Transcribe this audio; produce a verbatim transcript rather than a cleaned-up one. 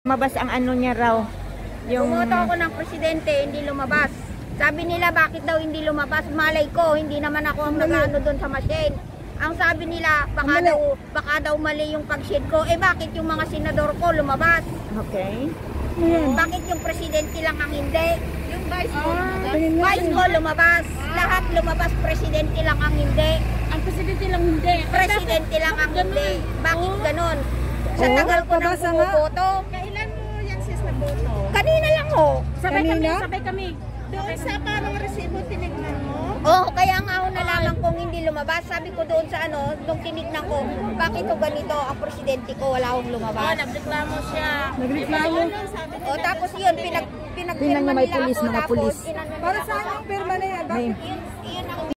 Lumabas ang ano niya raw. Yung... Bumoto ako ng presidente, hindi lumabas. Sabi nila bakit daw hindi lumabas? Malay ko, hindi naman ako ang nag-ano doon sa machine. Ang sabi nila, baka daw, baka daw mali yung pag-sheet ko. Eh bakit yung mga senador ko lumabas? Okay. Hmm. Bakit yung presidente lang ang hindi? Yung vice ko, ah, vice ko lumabas. Lahat lumabas, presidente lang ang hindi. Ang presidente lang hindi. Presidente lang ang hindi. Bakit ganon? Sa tagal ko nang bumuboto. Kailan mo yan sis nagboto? Kanina lang ho. Sabay kami, sabay kami. Doon sa parang resibo tinignan mo? Oo, oh, kaya nga ako nalaman kong hindi lumabas. Sabi ko doon sa ano, nung tinignan ko, bakit ko ganito ang presidente ko, wala akong lumabas. Oh, nagreklamo siya. Nagreklamo? O, tapos yun, pinag, pinagpirma Tingnan niyo may nila pulis, ako. mga Tapos, pulis. inano nila Para ako. saan ang pirma na yan? Bakit? Yun, yun ang